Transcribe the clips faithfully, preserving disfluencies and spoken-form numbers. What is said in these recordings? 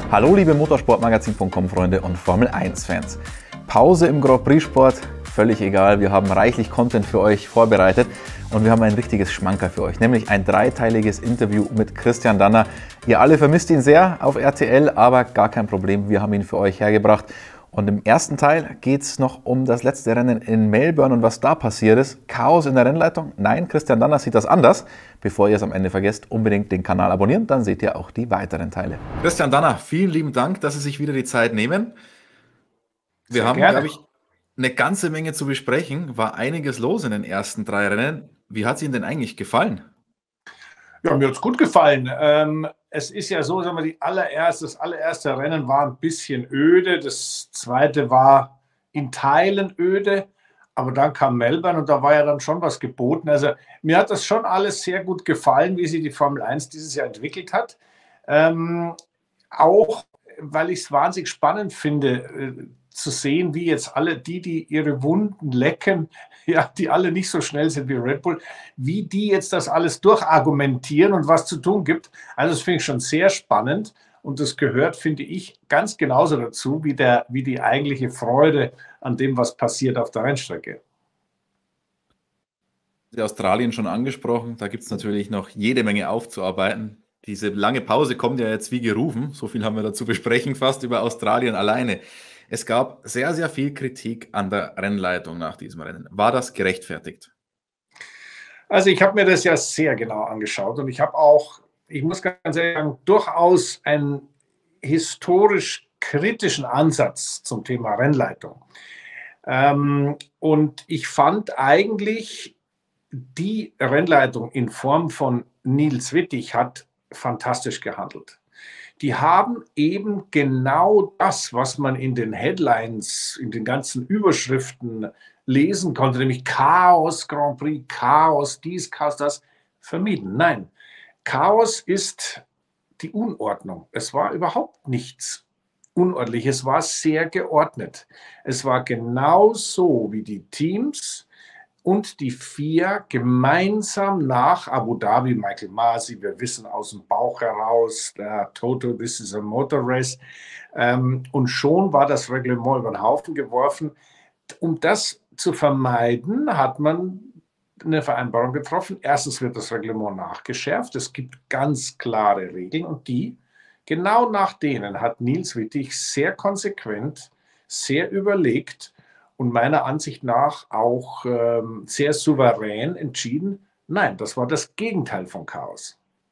Hallo liebe motorsportmagazin punkt com Freunde und Formel eins Fans. Pause im Grand Prix Sport, völlig egal, wir haben reichlich Content für euch vorbereitet und wir haben ein richtiges Schmankerl für euch, nämlich ein dreiteiliges Interview mit Christian Danner. Ihr alle vermisst ihn sehr auf R T L, aber gar kein Problem, wir haben ihn für euch hergebracht. Und im ersten Teil geht es noch um das letzte Rennen in Melbourne und was da passiert ist. Chaos in der Rennleitung? Nein, Christian Danner sieht das anders. Bevor ihr es am Ende vergesst, unbedingt den Kanal abonnieren, dann seht ihr auch die weiteren Teile. Christian Danner, vielen lieben Dank, dass Sie sich wieder die Zeit nehmen. Wir Sehr haben, gerne. glaube ich, eine ganze Menge zu besprechen. War einiges los in den ersten drei Rennen. Wie hat es Ihnen denn eigentlich gefallen? Ja, mir hat es gut gefallen. Ähm, es ist ja so, sagen wir, die allererste, das allererste Rennen war ein bisschen öde. Das zweite war in Teilen öde. Aber dann kam Melbourne und da war ja dann schon was geboten. Also mir hat das schon alles sehr gut gefallen, wie sich die Formel eins dieses Jahr entwickelt hat. Ähm, auch, weil ich es wahnsinnig spannend finde, äh, zu sehen, wie jetzt alle die, die ihre Wunden lecken, ja, die alle nicht so schnell sind wie Red Bull, wie die jetzt das alles durchargumentieren und was zu tun gibt. Also das finde ich schon sehr spannend und das gehört, finde ich, ganz genauso dazu, wie, der, wie die eigentliche Freude an dem, was passiert auf der Rennstrecke. Sie Australien schon angesprochen, da gibt es natürlich noch jede Menge aufzuarbeiten. Diese lange Pause kommt ja jetzt wie gerufen, so viel haben wir dazu besprechen, fast über Australien alleine. Es gab sehr, sehr viel Kritik an der Rennleitung nach diesem Rennen. War das gerechtfertigt? Also ich habe mir das ja sehr genau angeschaut und ich habe auch, ich muss ganz ehrlich sagen, durchaus einen historisch kritischen Ansatz zum Thema Rennleitung. Ähm, und ich fand eigentlich, die Rennleitung in Form von Niels Wittig hat fantastisch gehandelt. Die haben eben genau das, was man in den Headlines, in den ganzen Überschriften lesen konnte, nämlich Chaos, Grand Prix, Chaos, dies, Chaos, das, vermieden. Nein, Chaos ist die Unordnung. Es war überhaupt nichts unordentlich, es war sehr geordnet. Es war genau so, wie die Teams und die vier gemeinsam nach Abu Dhabi, Michael Masi, wir wissen aus dem Bauch heraus, der Toto, this is a motor race. Ähm, und schon war das Reglement über den Haufen geworfen. Um das zu vermeiden, hat man eine Vereinbarung getroffen. Erstens wird das Reglement nachgeschärft. Es gibt ganz klare Regeln und die, genau nach denen hat Niels Wittig sehr konsequent, sehr überlegt und meiner Ansicht nach auch ähm, sehr souverän entschieden, nein, das war das Gegenteil von Chaos.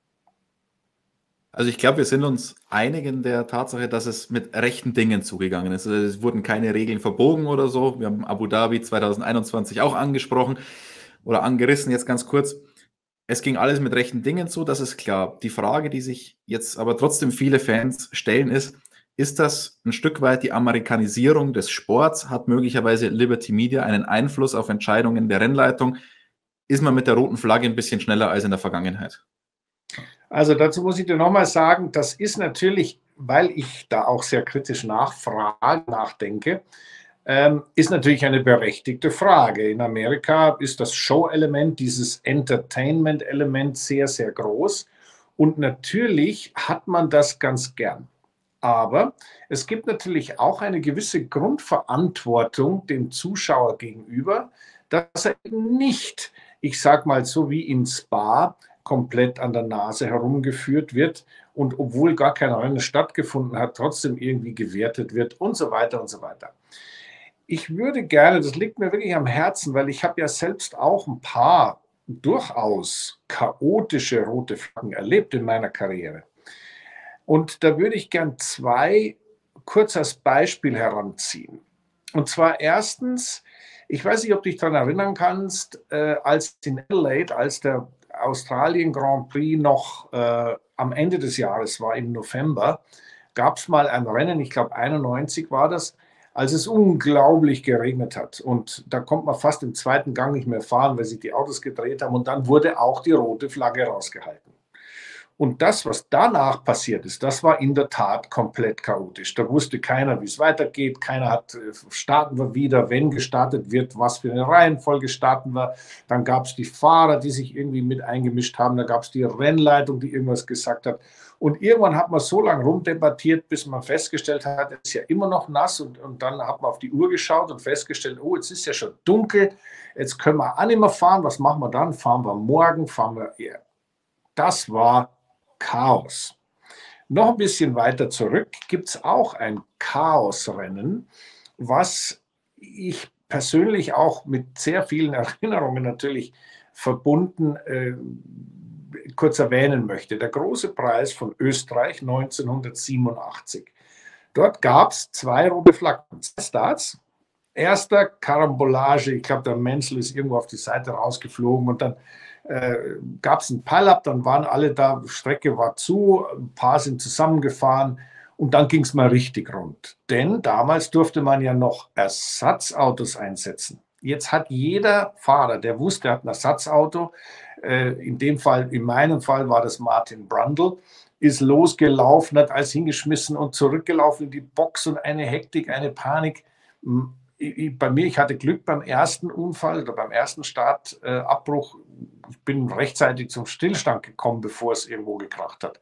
Also ich glaube, wir sind uns einig in der Tatsache, dass es mit rechten Dingen zugegangen ist. Also es wurden keine Regeln verbogen oder so. Wir haben Abu Dhabi zwanzig einundzwanzig auch angesprochen oder angerissen, jetzt ganz kurz. Es ging alles mit rechten Dingen zu, das ist klar. Die Frage, die sich jetzt aber trotzdem viele Fans stellen, ist, ist das ein Stück weit die Amerikanisierung des Sports? Hat möglicherweise Liberty Media einen Einfluss auf Entscheidungen der Rennleitung? Ist man mit der roten Flagge ein bisschen schneller als in der Vergangenheit? Also dazu muss ich dir nochmal sagen, das ist natürlich, weil ich da auch sehr kritisch nachfrage, nachdenke, ähm, ist natürlich eine berechtigte Frage. In Amerika ist das Show-Element, dieses Entertainment-Element sehr, sehr groß. Und natürlich hat man das ganz gern. Aber es gibt natürlich auch eine gewisse Grundverantwortung dem Zuschauer gegenüber, dass er eben nicht, ich sage mal so wie in Spa, komplett an der Nase herumgeführt wird und obwohl gar kein Rennen stattgefunden hat, trotzdem irgendwie gewertet wird und so weiter und so weiter. Ich würde gerne, das liegt mir wirklich am Herzen, weil ich habe ja selbst auch ein paar durchaus chaotische rote Flaggen erlebt in meiner Karriere. Und da würde ich gern zwei kurz als Beispiel heranziehen. Und zwar erstens, ich weiß nicht, ob du dich daran erinnern kannst, äh, als in Adelaide, als der Australien Grand Prix noch äh, am Ende des Jahres war, im November, gab es mal ein Rennen, ich glaube einundneunzig war das, als es unglaublich geregnet hat. Und da kommt man fast im zweiten Gang nicht mehr fahren, weil sich die Autos gedreht haben. Und dann wurde auch die rote Flagge rausgehalten. Und das, was danach passiert ist, das war in der Tat komplett chaotisch. Da wusste keiner, wie es weitergeht. Keiner hat, starten wir wieder, wenn gestartet wird, was für eine Reihenfolge starten wir. Dann gab es die Fahrer, die sich irgendwie mit eingemischt haben. Da gab es die Rennleitung, die irgendwas gesagt hat. Und irgendwann hat man so lange rumdebattiert, bis man festgestellt hat, es ist ja immer noch nass. Und, und dann hat man auf die Uhr geschaut und festgestellt, oh, jetzt ist ja schon dunkel, jetzt können wir auch nicht mehr fahren. Was machen wir dann? Fahren wir morgen, fahren wir eher. Das war Chaos. Noch ein bisschen weiter zurück gibt es auch ein Chaosrennen, was ich persönlich auch mit sehr vielen Erinnerungen natürlich verbunden äh, kurz erwähnen möchte. Der große Preis von Österreich neunzehnhundertsiebenundachtzig. Dort gab es zwei rote Flaggen. Starts. Erster Karambolage, ich glaube, der Menzel ist irgendwo auf die Seite rausgeflogen und dann äh, gab es ein Pile-Up, dann waren alle da, die Strecke war zu, ein paar sind zusammengefahren und dann ging es mal richtig rund. Denn damals durfte man ja noch Ersatzautos einsetzen. Jetzt hat jeder Fahrer, der wusste, er hat ein Ersatzauto, äh, in dem Fall, in meinem Fall war das Martin Brundle, ist losgelaufen, hat alles hingeschmissen und zurückgelaufen in die Box und eine Hektik, eine Panik. Ich, bei mir, ich hatte Glück beim ersten Unfall oder beim ersten Startabbruch. Äh, ich bin rechtzeitig zum Stillstand gekommen, bevor es irgendwo gekracht hat.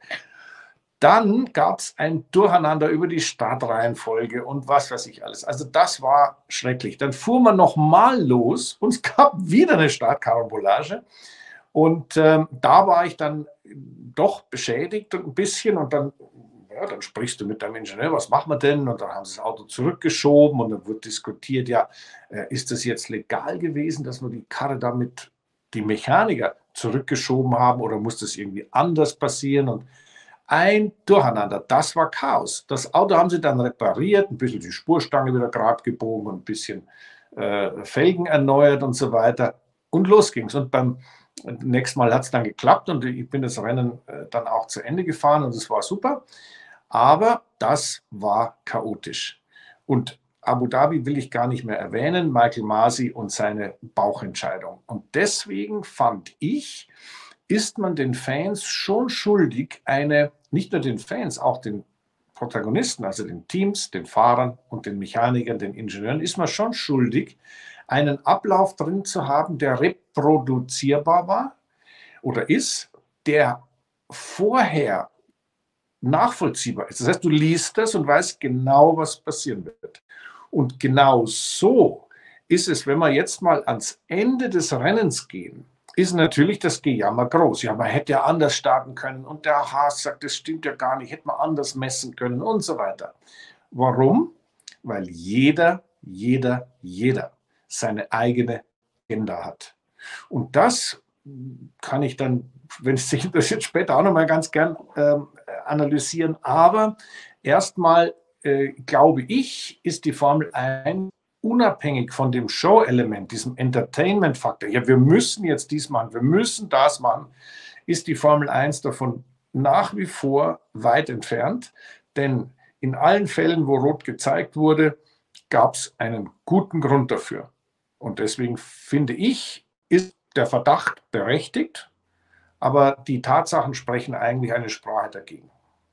Dann gab es ein Durcheinander über die Startreihenfolge und was weiß ich alles. Also das war schrecklich. Dann fuhr man nochmal los und es gab wieder eine Startkarambolage. Und ähm, da war ich dann doch beschädigt und ein bisschen und dann, ja, dann sprichst du mit deinem Ingenieur, was machen wir denn? Und dann haben sie das Auto zurückgeschoben und dann wird diskutiert, ja, äh, ist das jetzt legal gewesen, dass wir die Karre damit, die Mechaniker zurückgeschoben haben oder muss das irgendwie anders passieren? Und ein Durcheinander, das war Chaos. Das Auto haben sie dann repariert, ein bisschen die Spurstange wieder gerade gebogen und ein bisschen äh, Felgen erneuert und so weiter. Und los ging's. Und beim nächsten Mal hat es dann geklappt und ich bin das Rennen äh, dann auch zu Ende gefahren und es war super. Aber das war chaotisch. Und Abu Dhabi will ich gar nicht mehr erwähnen, Michael Masi und seine Bauchentscheidung. Und deswegen fand ich, ist man den Fans schon schuldig, eine, nicht nur den Fans, auch den Protagonisten, also den Teams, den Fahrern und den Mechanikern, den Ingenieuren, ist man schon schuldig, einen Ablauf drin zu haben, der reproduzierbar war oder ist, der vorher nachvollziehbar ist. Das heißt, du liest das und weißt genau, was passieren wird. Und genau so ist es, wenn wir jetzt mal ans Ende des Rennens gehen, ist natürlich das Gejammer groß. Ja, man hätte ja anders starten können und der Haas sagt, das stimmt ja gar nicht, hätte man anders messen können und so weiter. Warum? Weil jeder, jeder, jeder seine eigene Agenda hat. Und das kann ich dann, wenn es sich interessiert, später auch nochmal ganz gern äh, analysieren. Aber erstmal, äh, glaube ich, ist die Formel eins unabhängig von dem Show-Element, diesem Entertainment-Faktor, ja, wir müssen jetzt dies machen, wir müssen das machen, ist die Formel eins davon nach wie vor weit entfernt. Denn in allen Fällen, wo rot gezeigt wurde, gab es einen guten Grund dafür. Und deswegen finde ich, ist der Verdacht berechtigt, aber die Tatsachen sprechen eigentlich eine Sprache dagegen.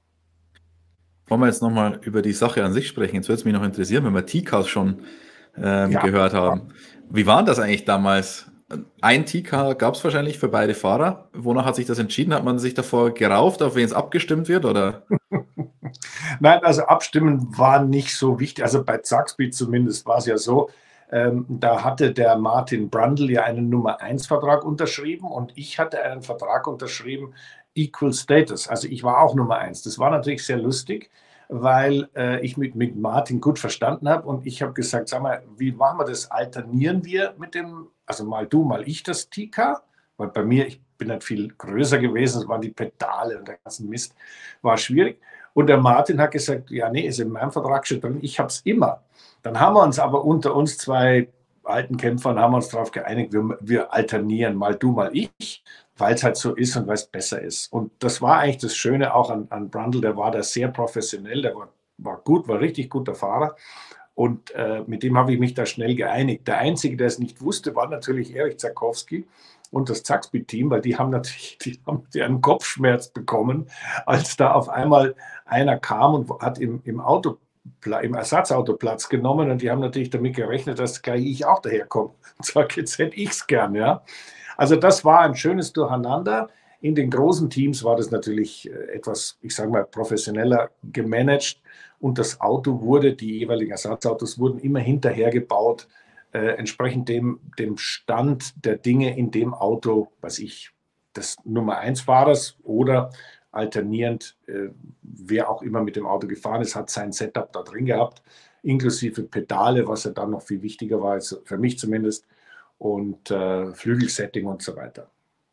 Wollen wir jetzt nochmal über die Sache an sich sprechen? Jetzt würde es mich noch interessieren, wenn wir T C As schon ähm, ja, gehört haben. Ja. Wie war das eigentlich damals? Ein T C A gab es wahrscheinlich für beide Fahrer. Wonach hat sich das entschieden? Hat man sich davor gerauft, auf wen es abgestimmt wird? Oder? Nein, also abstimmen war nicht so wichtig. Also bei Zaxby zumindest war es ja so, ähm, da hatte der Martin Brundle ja einen Nummer eins Vertrag unterschrieben und ich hatte einen Vertrag unterschrieben, Equal Status. Also ich war auch Nummer eins. Das war natürlich sehr lustig, weil äh, ich mit, mit Martin gut verstanden habe und ich habe gesagt, sag mal, wie machen wir das? Alternieren wir mit dem, also mal du, mal ich das T C A? Weil bei mir, ich bin nicht viel größer gewesen, es waren die Pedale und der ganze Mist, war schwierig. Und der Martin hat gesagt, ja, nee, ist in meinem Vertrag schon drin, ich habe es immer. Dann haben wir uns aber unter uns zwei alten Kämpfern, haben wir uns darauf geeinigt, wir, wir alternieren, mal du, mal ich, weil es halt so ist und weil es besser ist. Und das war eigentlich das Schöne auch an, an Brundle, der war da sehr professionell, der war, war gut, war richtig guter Fahrer. Und äh, mit dem habe ich mich da schnell geeinigt. Der Einzige, der es nicht wusste, war natürlich Erich Zakowski und das Zaxby-Team, weil die haben natürlich die haben die einen Kopfschmerz bekommen, als da auf einmal einer kam und hat im, im Auto im Ersatzauto Platz genommen und die haben natürlich damit gerechnet, dass gleich ich auch daherkomme und sage, jetzt hätte ich es gern. Ja? Also das war ein schönes Durcheinander. In den großen Teams war das natürlich etwas, ich sage mal, professioneller gemanagt und das Auto wurde, die jeweiligen Ersatzautos wurden immer hinterher gebaut, äh, entsprechend dem, dem Stand der Dinge in dem Auto, was ich, des Nummer eins Fahrers oder alternierend, äh, wer auch immer mit dem Auto gefahren ist, hat sein Setup da drin gehabt, inklusive Pedale, was ja dann noch viel wichtiger war, als für mich zumindest, und äh, Flügelsetting und so weiter.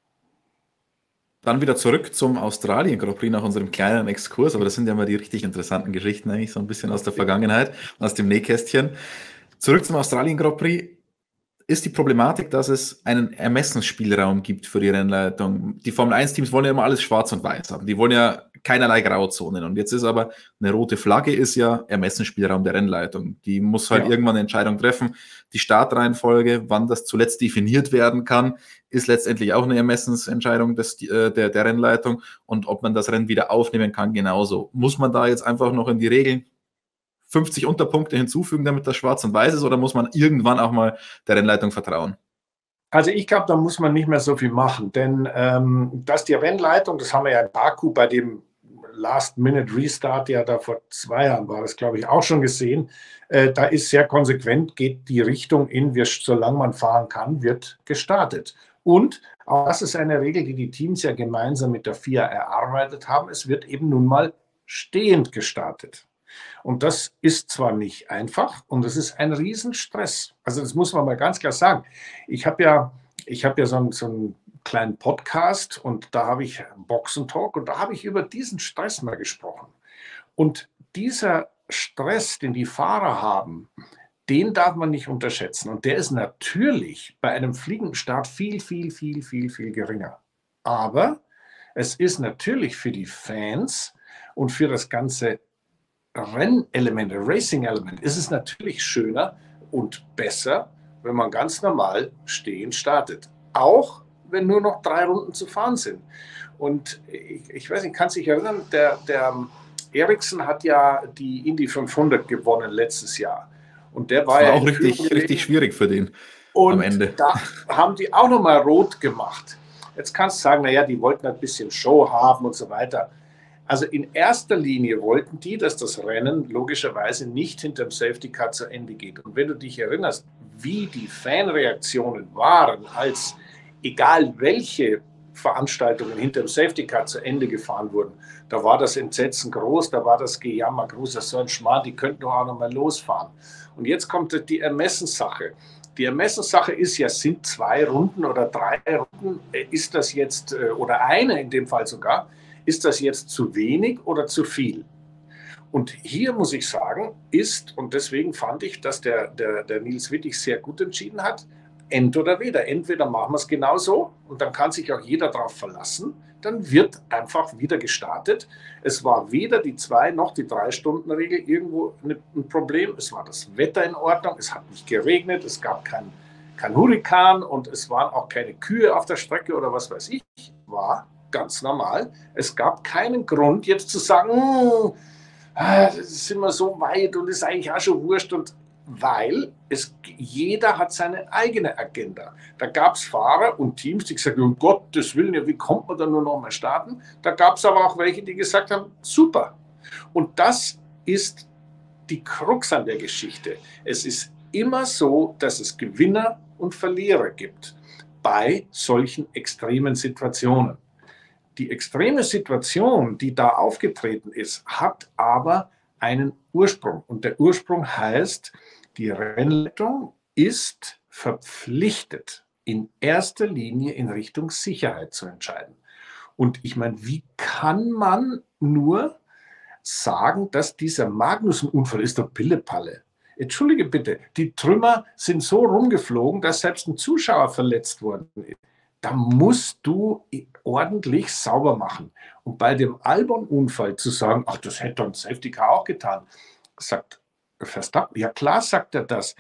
Dann wieder zurück zum Australien Grand Prix nach unserem kleinen Exkurs, aber das sind ja mal die richtig interessanten Geschichten eigentlich, so ein bisschen aus der Vergangenheit, aus dem Nähkästchen. Zurück zum Australien Grand Prix. Ist die Problematik, dass es einen Ermessensspielraum gibt für die Rennleitung. Die Formel eins Teams wollen ja immer alles schwarz und weiß haben. Die wollen ja keinerlei Grauzonen. Und jetzt ist aber eine rote Flagge ist ja Ermessensspielraum der Rennleitung. Die muss halt ja irgendwann eine Entscheidung treffen. Die Startreihenfolge, wann das zuletzt definiert werden kann, ist letztendlich auch eine Ermessensentscheidung des, äh, der, der Rennleitung. Und ob man das Rennen wieder aufnehmen kann, genauso. Muss man da jetzt einfach noch in die Regeln fünfzig Unterpunkte hinzufügen, damit das schwarz und weiß ist, oder muss man irgendwann auch mal der Rennleitung vertrauen? Also ich glaube, da muss man nicht mehr so viel machen, denn ähm, dass die Rennleitung, das haben wir ja in Baku bei dem Last-Minute-Restart, ja da vor zwei Jahren war das, glaube ich, auch schon gesehen, äh, da ist sehr konsequent, geht die Richtung in, wir, solange man fahren kann, wird gestartet. Und auch das ist eine Regel, die die Teams ja gemeinsam mit der F I A erarbeitet haben, es wird eben nun mal stehend gestartet. Und das ist zwar nicht einfach und es ist ein Riesenstress. Also das muss man mal ganz klar sagen. Ich habe ja, ich habe ja so einen, so einen kleinen Podcast und da habe ich Boxentalk und da habe ich über diesen Stress mal gesprochen. Und dieser Stress, den die Fahrer haben, den darf man nicht unterschätzen. Und der ist natürlich bei einem fliegenden Start viel, viel, viel, viel, viel geringer. Aber es ist natürlich für die Fans und für das ganze Rennelement, Racing-Element, ist es natürlich schöner und besser, wenn man ganz normal stehend startet. Auch wenn nur noch drei Runden zu fahren sind. Und ich, ich weiß nicht, kann sich erinnern, der, der Ericsson hat ja die Indy fünfhundert gewonnen letztes Jahr. Und der war, das war ja auch richtig, richtig schwierig für den und am Ende. Da haben die auch nochmal rot gemacht. Jetzt kannst du sagen, naja, die wollten ein bisschen Show haben und so weiter. Also in erster Linie wollten die, dass das Rennen logischerweise nicht hinter dem Safety Car zu Ende geht. Und wenn du dich erinnerst, wie die Fanreaktionen waren, als egal welche Veranstaltungen hinter dem Safety Car zu Ende gefahren wurden, da war das Entsetzen groß, da war das Gejammer groß, das ist so ein Schmarrn, die könnten doch auch noch mal losfahren. Und jetzt kommt die Ermessenssache. Die Ermessenssache ist ja, sind zwei Runden oder drei Runden, ist das jetzt, oder eine in dem Fall sogar, ist das jetzt zu wenig oder zu viel? Und hier muss ich sagen, ist, und deswegen fand ich, dass der, der, der Nils Wittig sehr gut entschieden hat, ent oder weder. Entweder machen wir es genauso und dann kann sich auch jeder darauf verlassen, dann wird einfach wieder gestartet. Es war weder die zwei noch die drei Stunden Regel irgendwo ein Problem. Es war das Wetter in Ordnung, es hat nicht geregnet, es gab kein, kein Hurrikan und es waren auch keine Kühe auf der Strecke oder was weiß ich, war ganz normal. Es gab keinen Grund, jetzt zu sagen, hm, das ist immer so weit und ist eigentlich auch schon wurscht. Und weil es, jeder hat seine eigene Agenda. Da gab es Fahrer und Teams, die gesagt haben, um Gottes Willen, ja, wie kommt man da nur noch mal starten? Da gab es aber auch welche, die gesagt haben, super. Und das ist die Krux an der Geschichte. Es ist immer so, dass es Gewinner und Verlierer gibt bei solchen extremen Situationen. Die extreme Situation, die da aufgetreten ist, hat aber einen Ursprung. Und der Ursprung heißt, die Rennleitung ist verpflichtet, in erster Linie in Richtung Sicherheit zu entscheiden. Und ich meine, wie kann man nur sagen, dass dieser Magnussen-Unfall ist doch Pillepalle? Entschuldige bitte, die Trümmer sind so rumgeflogen, dass selbst ein Zuschauer verletzt worden ist. Da musst du ordentlich sauber machen. Und bei dem Albon-Unfall zu sagen, ach, das hätte ein Safety Car auch getan, sagt Verstappen. Ja klar sagt er das.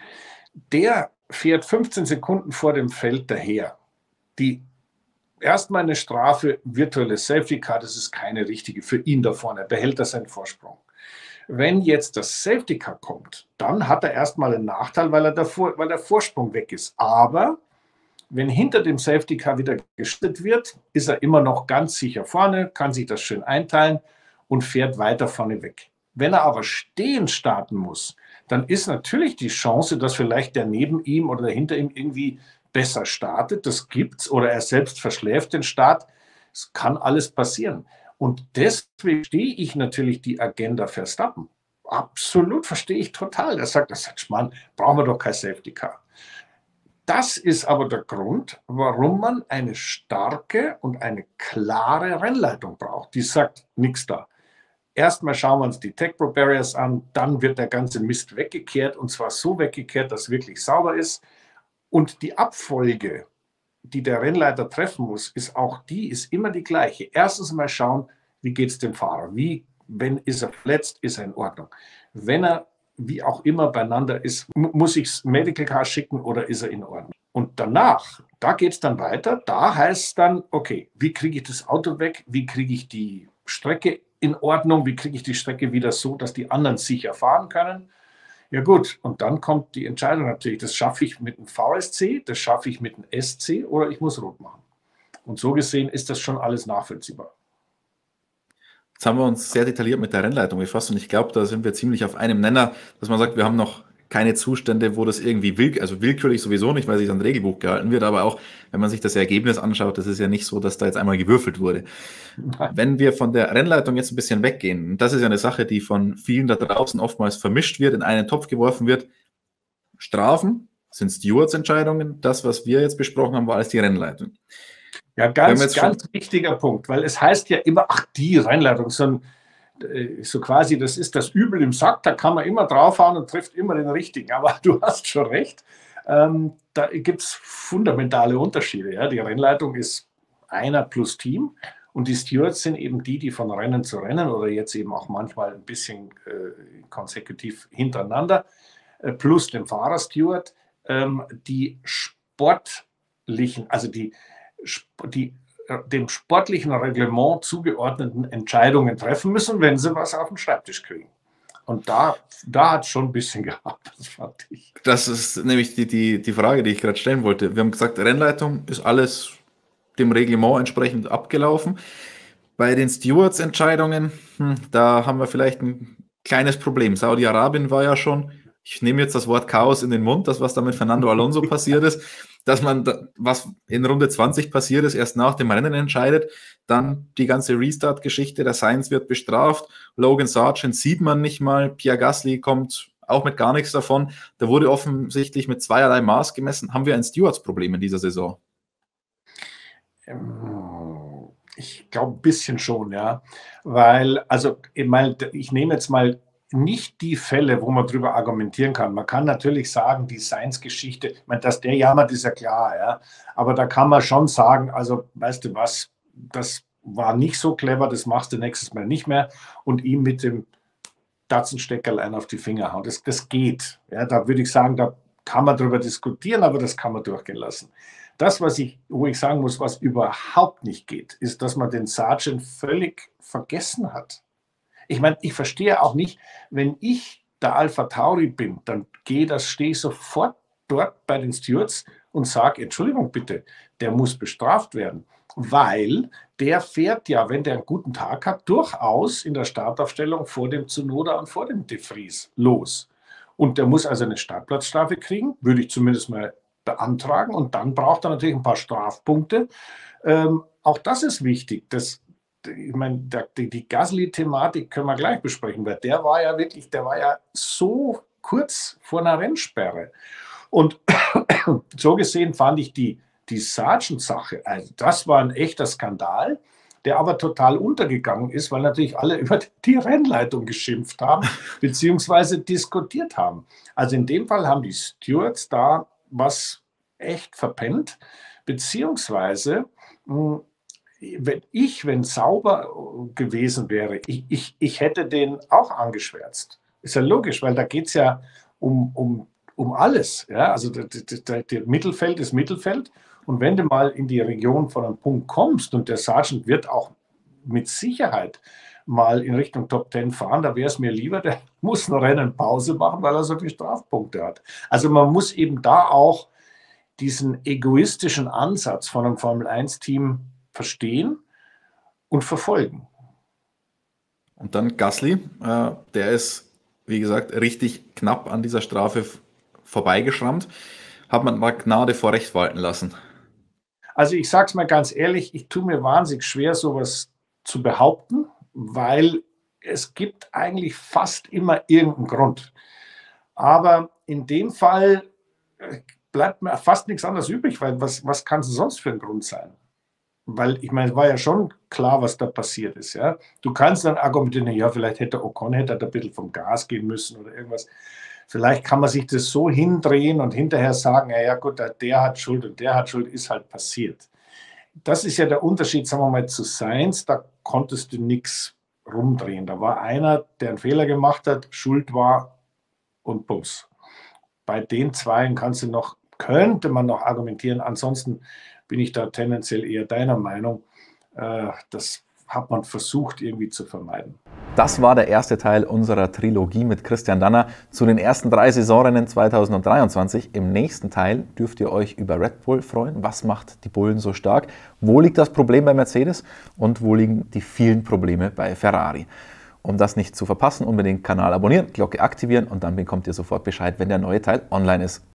Der fährt fünfzehn Sekunden vor dem Feld daher. Die erstmal eine Strafe, virtuelles Safety Car, das ist keine richtige für ihn da vorne. Behält er seinen Vorsprung. Wenn jetzt das Safety Car kommt, dann hat er erstmal einen Nachteil, weil, er davor, weil der Vorsprung weg ist. Aber Wenn hinter dem Safety Car wieder gestartet wird, ist er immer noch ganz sicher vorne, kann sich das schön einteilen und fährt weiter vorne weg. Wenn er aber stehen starten muss, dann ist natürlich die Chance, dass vielleicht der neben ihm oder der hinter ihm irgendwie besser startet. Das gibt's. Oder er selbst verschläft den Start. Es kann alles passieren. Und deswegen verstehe ich natürlich die Agenda Verstappen. Absolut verstehe ich total. Er sagt, das sagt Mann, brauchen wir doch kein Safety Car. Das ist aber der Grund, warum man eine starke und eine klare Rennleitung braucht. Die sagt, nichts da. Erstmal schauen wir uns die Tech Pro Barriers an, dann wird der ganze Mist weggekehrt und zwar so weggekehrt, dass es wirklich sauber ist. Und die Abfolge, die der Rennleiter treffen muss, ist auch die, ist immer die gleiche. Erstens mal schauen, wie geht es dem Fahrer? Wie, wenn ist er verletzt, ist er in Ordnung? Wenn er wie auch immer beieinander ist, muss ich das Medical Car schicken oder ist er in Ordnung? Und danach, da geht es dann weiter, da heißt es dann, okay, wie kriege ich das Auto weg? Wie kriege ich die Strecke in Ordnung? Wie kriege ich die Strecke wieder so, dass die anderen sicher fahren können? Ja gut, und dann kommt die Entscheidung natürlich, das schaffe ich mit einem V S C, das schaffe ich mit einem S C oder ich muss rot machen. Und so gesehen ist das schon alles nachvollziehbar. Jetzt haben wir uns sehr detailliert mit der Rennleitung befasst und ich glaube, da sind wir ziemlich auf einem Nenner, dass man sagt, wir haben noch keine Zustände, wo das irgendwie will, also willkürlich sowieso nicht, weil sich an Regelbuch gehalten wird, aber auch, wenn man sich das Ergebnis anschaut, das ist ja nicht so, dass da jetzt einmal gewürfelt wurde. Nein. Wenn wir von der Rennleitung jetzt ein bisschen weggehen, und das ist ja eine Sache, die von vielen da draußen oftmals vermischt wird, in einen Topf geworfen wird, Strafen sind Stewards-Entscheidungen, das, was wir jetzt besprochen haben, war alles die Rennleitung. Ja, ganz, ganz wichtiger Punkt, weil es heißt ja immer, ach, die Rennleitung, so, ein, so quasi, das ist das Übel im Sack, da kann man immer draufhauen und trifft immer den Richtigen. Aber du hast schon recht, ähm, da gibt es fundamentale Unterschiede. Ja? Die Rennleitung ist einer plus Team und die Stewards sind eben die, die von Rennen zu Rennen oder jetzt eben auch manchmal ein bisschen äh, konsekutiv hintereinander, äh, plus dem Fahrersteward, ähm, die sportlichen, also die die dem sportlichen Reglement zugeordneten Entscheidungen treffen müssen, wenn sie was auf den Schreibtisch kriegen. Und da, da hat es schon ein bisschen gehabt, das fand ich. Das ist nämlich die, die, die Frage, die ich gerade stellen wollte. Wir haben gesagt, Rennleitung ist alles dem Reglement entsprechend abgelaufen. Bei den Stewards-Entscheidungen, hm, da haben wir vielleicht ein kleines Problem. Saudi-Arabien war ja schon, ich nehme jetzt das Wort Chaos in den Mund, das, was da mit Fernando Alonso passiert ist, dass man, da, was in Runde zwanzig passiert ist, erst nach dem Rennen entscheidet, dann die ganze Restart-Geschichte, der Sainz wird bestraft, Logan Sargent sieht man nicht mal, Pierre Gasly kommt auch mit gar nichts davon, da wurde offensichtlich mit zweierlei Maß gemessen. Haben wir ein Stewards-Problem in dieser Saison? Ich glaube ein bisschen schon, ja, weil, also ich, meine, ich nehme jetzt mal nicht die Fälle, wo man darüber argumentieren kann. Man kann natürlich sagen, die Sainz-Geschichte, ich meine, dass der jammert, ist ja klar, ja. Aber da kann man schon sagen, also, weißt du was, das war nicht so clever, das machst du nächstes Mal nicht mehr und ihm mit dem Datsensteckerlein auf die Finger hauen. Das, das geht. Ja, da würde ich sagen, da kann man darüber diskutieren, aber das kann man durchgehen lassen. Das, was ich, wo ich sagen muss, was überhaupt nicht geht, ist, dass man den Sargent völlig vergessen hat. Ich meine, ich verstehe auch nicht, wenn ich der Alpha Tauri bin, dann gehe das, stehe ich sofort dort bei den Stewards und sage, Entschuldigung bitte, der muss bestraft werden, weil der fährt ja, wenn der einen guten Tag hat, durchaus in der Startaufstellung vor dem Tsunoda und vor dem De Vries los. Und der muss also eine Startplatzstrafe kriegen, würde ich zumindest mal beantragen und dann braucht er natürlich ein paar Strafpunkte. Ähm, auch das ist wichtig, das ich meine, die, die Gasly-Thematik können wir gleich besprechen, weil der war ja wirklich, der war ja so kurz vor einer Rennsperre. Und so gesehen fand ich die, die Sargent-Sache, also das war ein echter Skandal, der aber total untergegangen ist, weil natürlich alle über die Rennleitung geschimpft haben, beziehungsweise diskutiert haben. Also in dem Fall haben die Stewards da was echt verpennt, beziehungsweise mh, wenn ich, wenn sauber gewesen wäre, ich, ich, ich hätte den auch angeschwärzt. Ist ja logisch, weil da geht es ja um, um, um alles. Ja? Also das Mittelfeld ist Mittelfeld. Und wenn du mal in die Region von einem Punkt kommst und der Sargent wird auch mit Sicherheit mal in Richtung Top Ten fahren, da wäre es mir lieber, der muss ein Rennen Pause machen, weil er so viele Strafpunkte hat. Also man muss eben da auch diesen egoistischen Ansatz von einem Formel eins Team verstehen und verfolgen. Und dann Gasly, äh, der ist, wie gesagt, richtig knapp an dieser Strafe vorbeigeschrammt. Hat man mal Gnade vor Recht walten lassen? Also ich sage es mal ganz ehrlich, ich tue mir wahnsinnig schwer, sowas zu behaupten, weil es gibt eigentlich fast immer irgendeinen Grund. Aber in dem Fall bleibt mir fast nichts anderes übrig, weil was, was kann es sonst für ein Grund sein? Weil ich meine, es war ja schon klar, was da passiert ist. Ja? Du kannst dann argumentieren, ja, vielleicht hätte Ocon hätte ein bisschen vom Gas gehen müssen oder irgendwas. Vielleicht kann man sich das so hindrehen und hinterher sagen, ja, ja gut, der hat Schuld und der hat Schuld, ist halt passiert. Das ist ja der Unterschied, sagen wir mal, zu Sainz, da konntest du nichts rumdrehen. Da war einer, der einen Fehler gemacht hat, schuld war und bums. Bei den Zweien kannst du noch, könnte man noch argumentieren, ansonsten bin ich da tendenziell eher deiner Meinung. Das hat man versucht irgendwie zu vermeiden. Das war der erste Teil unserer Trilogie mit Christian Danner zu den ersten drei Saisonrennen zweitausenddreiundzwanzig. Im nächsten Teil dürft ihr euch über Red Bull freuen. Was macht die Bullen so stark? Wo liegt das Problem bei Mercedes? Und wo liegen die vielen Probleme bei Ferrari? Um das nicht zu verpassen, unbedingt Kanal abonnieren, Glocke aktivieren und dann bekommt ihr sofort Bescheid, wenn der neue Teil online ist.